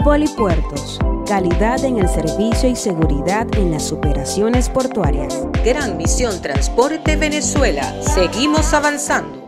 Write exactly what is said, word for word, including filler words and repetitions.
Polipuertos, calidad en el servicio y seguridad en las operaciones portuarias. Gran Misión Transporte Venezuela, seguimos avanzando.